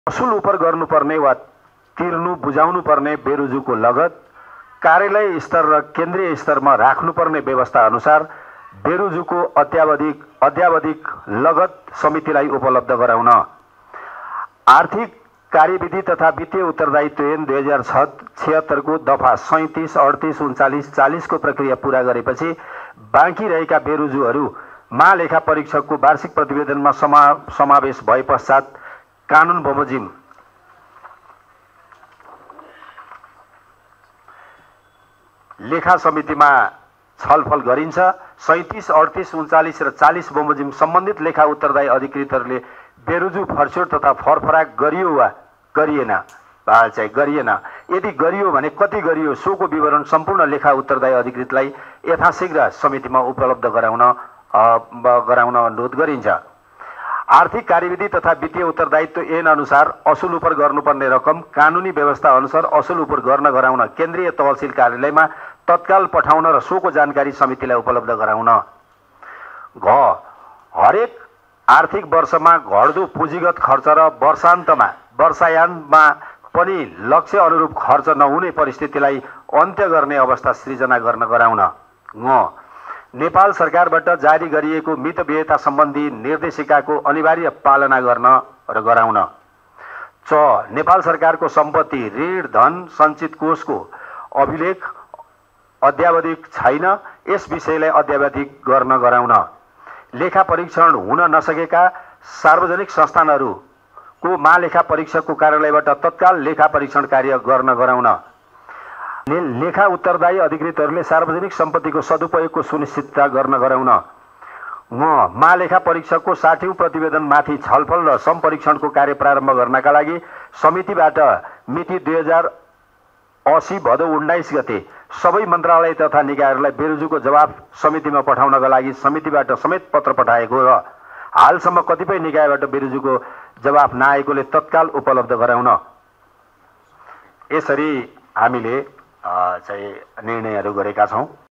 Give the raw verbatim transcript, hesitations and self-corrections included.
असुल उपर गर्नुपर्ने वा तिर्नु बुझाउनु पर्ने बेरोजुको लगत कार्यालय स्तर र केन्द्रीय स्तरमा राख्नुपर्ने व्यवस्था अनुसार बेरोजुको अत्यावधिक अध्यावधिक लगत समितिलाई उपलब्ध गराउन आर्थिक कार्यविधि तथा वित्तीय उत्तरदायित्व ऐन दुई हजार छिहत्तर को दफा सैंतीस अड़तीस उन्चालीस चालीस को प्रक्रिया पूरा गरेपछि बाँकी रहेका बेरोजुहरू महालेखा परीक्षकको वार्षिक प्रतिवेदनमा समा समावेश भए पश्चात कानून बमोजिम लेखा समितिमा छलफल गरिन्छ। सैंतीस अड़तीस उन्चालीस र चालीस बमोजिम सम्बन्धित लेखा उत्तरदायी अधिकृतहरूले बेरोजु फर्स्योर तथा फरफराक गरियो वा गरिएन चाहिँ गरिएन यदि गरियो भने कति गरियो सोको विवरण सम्पूर्ण लेखा उत्तरदायी अधिकृतलाई यथाशीघ्र समितिमा उपलब्ध गराउन गराउन अनुरोध गरिन्छ। आर्थिक कार्यविधि तथा वित्तीय उत्तरदायित्व ऐन अनुसार असुल उपर गर्नुपर्ने रकम कानुनी व्यवस्था अनुसार असुल उपर गर्न गराउन केन्द्रीय तहसील कार्यालयमा तत्काल पठाउन र सोको जानकारी समितिलाई उपलब्ध गराउन। घ हरेक आर्थिक वर्षमा घट्दो पुँजीगत खर्च र वर्षान्तमा वर्षायानमा पनि लक्ष्य अनुरूप खर्च नहुने परिस्थितिलाई अन्त्य गर्ने अवस्था सृजना गर्न गराउन। ङ नेपाल सरकारबाट जारी गरिएको मितव्ययता सम्बन्धी निर्देशिकाको अनिवार्य पालना गर्न र गराउन। च नेपाल सरकारको सम्पत्ति ऋण धन सञ्चित कोषको अभिलेख अद्यावधिक छैन, यस विषयलाई अद्यावधिक गर्न गराउन। लेखा परीक्षण हुन नसकेका सार्वजनिक संस्थानहरूको महालेखा परीक्षकको कार्यालयबाट तत्काल लेखा परीक्षण कार्य गर्न गराउन। लेखा उत्तरदायी अधिकृतहरूले सार्वजनिक सम्पत्तिको सदुपयोगको सुनिश्चितता गर्न गराउन। म महालेखा परीक्षकको साठीौं प्रतिवेदनमाथि छलफल र सम्परीक्षणको कार्य प्रारम्भ गर्नका लागि समितिबाट मिति दुई हजार अस्सी भदौ उन्नाइस गते सबै मन्त्रालय तथा निकायहरूलाई बेरोजुको जवाफ समितिमा पठाउनका लागि समितिबाट समेत पत्र पठाएको र हालसम्म कतिपय निकायबाट बेरोजुको जवाफ नआएकोले तत्काल उपलब्ध गराउन। यसरी हामीले चाहिँ निर्णयहरू गरेका छौं।